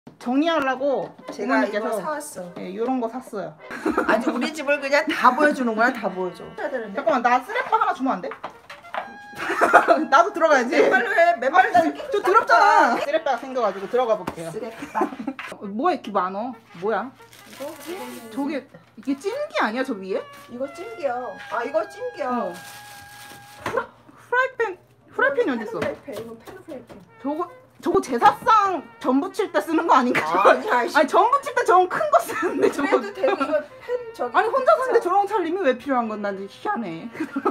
정리하려고 제가 이거 사왔어. 예, 이런 거 샀어요. 아주 우리 집을 그냥 다 보여주는 거야, 다 보여줘. 잠깐만, 나 쓰레빠 하나 주면 안 돼? 나도 들어가야지. 맨발로 해, 맨발로 저 더럽잖아. 쓰레빠가 생겨가지고 들어가 볼게요. 쓰레빠. 뭐야 이렇게 많어? 뭐야? 이거? 저게 이게 찜기 아니야 저 위에? 이거 찜기야. 아, 이거 찜기야. 어. 프라이팬이 어디 있어? 프라이팬, 이거 프라이팬. 저거 제사상 전 부칠 때 쓰는 거 아닌가? 아니 전 부칠 때 저런 큰 거 쓰는데 저거. 그래도 되고 이거 펜 저기. 아니 혼자 사는데 저런 살림이 왜 필요한 건 난 희한해.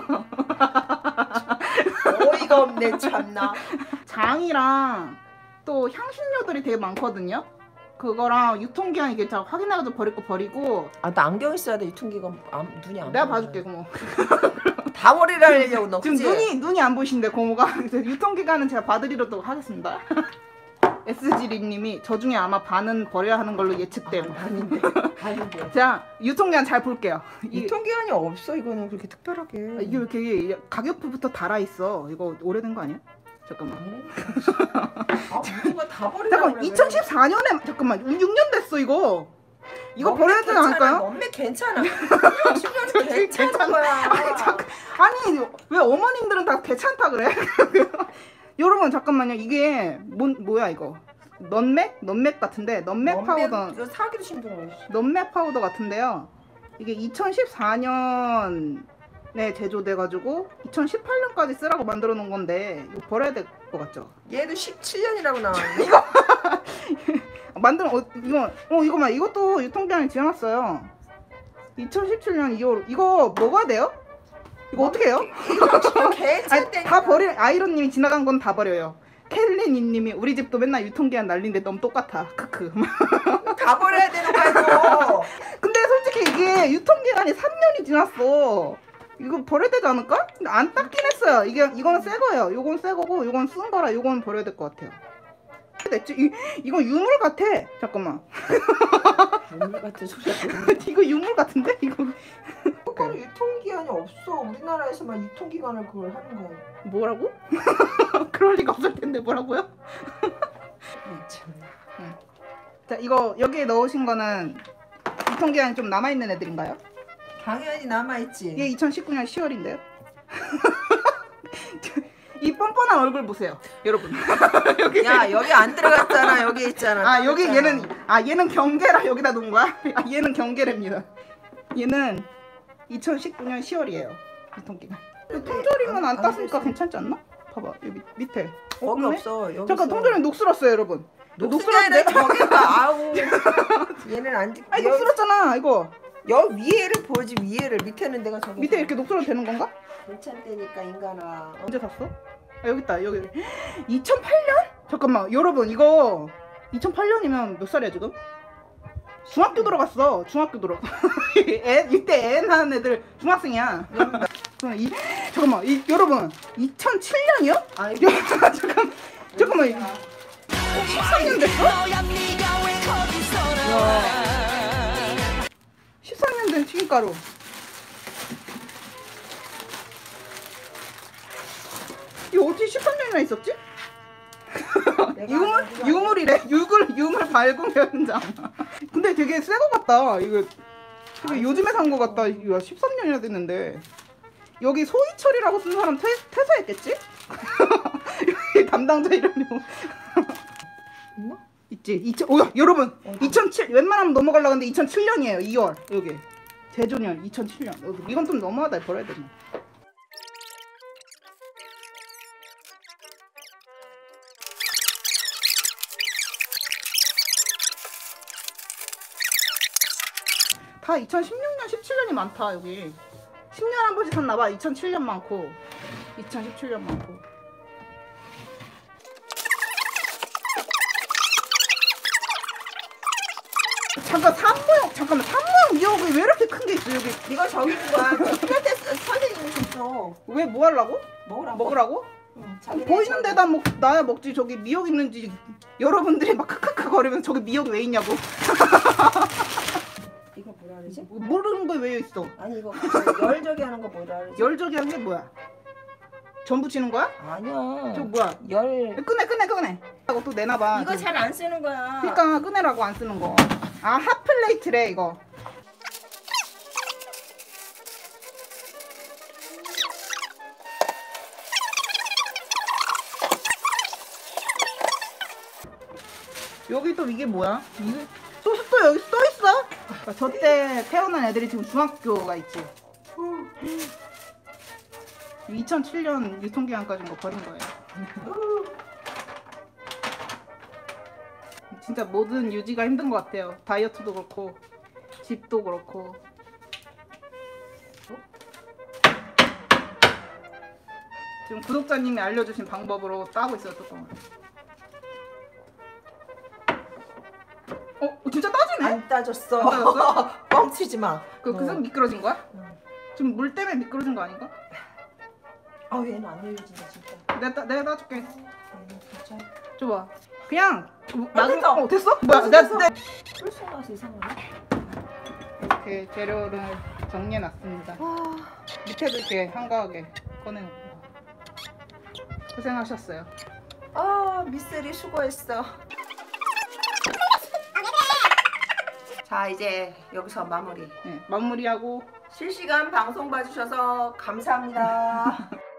어이가 없네 참나. 장이랑 또 향신료들이 되게 많거든요. 그거랑 유통기한 이게 자 확인해가지고 버릴 거 버리고. 아, 나 안경 있어야 돼. 유통기가 눈이 안. 내가 봐줄게 고모. 다 버리라려고 너. 지금 그치? 눈이 안 보이신데 고모가. 유통기간은 제가 봐드리도록 하겠습니다. SG림님이 저 중에 아마 반은 버려야 하는 걸로 예측돼요. 아닌데. 아닌데. 자 유통기한 잘 볼게요. 유통기한이 없어. 이거는 그렇게 특별하게. 이게 왜 이렇게 가격표부터 달아 있어? 이거 오래된 거 아니야? 잠깐만. 아, 이거 다 버리라고. 잠깐 2014년에 잠깐만 6년 됐어 이거. 이거 버려야 되지 않을까요? 넘매 괜찮아. 10년은 괜찮은 거야. 아니 왜 어머님들은 다 괜찮다 그래? 여러분 잠깐만요. 이게 뭐야 이거? 넌맥 같은데 넌맥 파우더. 이거 사기도 힘들어. 넌맥 파우더 같은데요. 이게 2014년에 제조돼가지고 2018년까지 쓰라고 만들어 놓은 건데 이거 버려야 될 것 같죠? 얘도 17년이라고 나왔네. 이거 이거만 이것도 유통기한이 지났어요. 2017년 2월. 이거 먹어야 돼요? 이거 어떻게 해요? 괜찮대. 다 버려. 아이론님이 지나간 건 다 버려요. 켈리님이 우리 집도 맨날 유통기한 날린데 너무 똑같아. 크크. 다 버려야 되는 거야 이거. 근데 솔직히 이게 유통기한이 3년이 지났어. 이거 버려야 되지 않을까? 근데 안 닦긴 했어요. 이거는 새 거예요. 요건 새 거고 요건 쓴 거라 요건 버려야 될 것 같아요. 이거 유물 같아. 잠깐만. 유물 같은 소리야. 이거 유물 같은데? 이거 그거는 유통기한이 없어. 우리나라에서만 유통기간을 그걸 하는 거야. 뭐라고? 그럴 리가 없을 텐데 뭐라고요? 참. 자 이거 여기에 넣으신 거는 유통기한이 좀 남아있는 애들인가요? 당연히 남아있지. 이게 2019년 10월인데요? 이 뻔뻔한 얼굴 보세요 여러분. 여기 안 들어갔잖아. 여기 있잖아. 아 여기 얘는 경계라 여기다 놓은 거야? 아 얘는 경계랍니다. 얘는 2019년 10월이에요 유통기간. 통조림은 안 땄으니까 괜찮지 않나? 봐봐 여기 밑에 거기 없어. 여기 잠깐 있어. 통조림 녹슬었어요 여러분. 녹슬었는데 저기가 아우. 얘는 안 찍. 아니 녹슬었잖아 이거. 여기 위에를 보지. 위에를. 밑에는 내가 저기 밑에 이렇게 녹슬어도 되는 건가? 괜찮다니까 인간아. 언제 샀어? 아 여기 있다 여기. 2008년? 잠깐만 여러분 이거 2008년이면 몇 살이야 지금? 중학교 들어갔어. 중학교 들어. 이때 애 낳은 애들 중학생이야. 잠깐만 여러분 2007년이요? 아 잠깐만 13년 됐어? 13년 된 튀김가루. 이거 어떻게 13년이나 있었지? 유물이래. 유물 발굴 현장. 근데 되게 새 거 같다. 이거 되게 요즘에 산 거 같다. 이거 13년이나 됐는데. 여기 소희철이라고 쓴 사람 퇴사했겠지? 담당자 이름이 뭐? 있지. 오야 여러분 2007 웬만하면 넘어가려고 했는데 2007년이에요. 2월 여기 제조년 2007년. 이건 좀 너무하다. 버려야 되나? 다 2016년 17년이 많다. 여기 10년 한 번씩 샀나봐. 2007년 많고 2017년 많고. 잠깐만 산모형 미역이 왜 이렇게 큰 게 있어 여기? 이거 저기 거야. 필라테스 선생님이 줬어. 왜 뭐 하려고? 먹으라고? 보이는 데다 놔야 먹지. 저기 미역 있는지 여러분들이 막 크크크 거리면서 저기 미역이 왜 있냐고. 이거 뭐라 그러지? 모르는 거 왜 있어? 아니 이거 열저기 하는 거 뭐라 그러지? 열저기 하는 게 뭐야? 전 붙이는 거야? 아니야. 저 뭐야? 열. 꺼내. 하고 또 내놔봐. 이거 잘 안 쓰는 거야. 그러니까 꺼내라고 안 쓰는 거. 아 핫플레이트래 이거. 여기 또 이게 뭐야? 이게 또 여기 또 있어? 저때 태어난 애들이 지금 중학교가 있지. 2007년 유통기한까지인 거 버린 거예요. 진짜 모든 유지가 힘든 것 같아요. 다이어트도 그렇고 집도 그렇고. 지금 구독자님이 알려주신 방법으로 따고 있어요. 뚜껑을. 진짜 따지네? 안 따졌어. 안 따졌어? 뻥치지 마. 그래서 미끄러진 거야? 응. 지금 물 때문에 미끄러진 거 아닌가? 아 얘는 안 열려진다 진짜. 내가 따줄게. 얘는 진짜. 줘봐. 그냥 됐어. 됐어? 뭐야? 됐어. 내가 뿔소 나서 이상하네. 이렇게 재료를 정리해놨습니다. 밑에도 이렇게 한가하게 꺼내놓고. 고생하셨어요. 아 미쓰리 수고했어. 자 이제 여기서 마무리. 네, 마무리하고 실시간 방송 봐주셔서 감사합니다.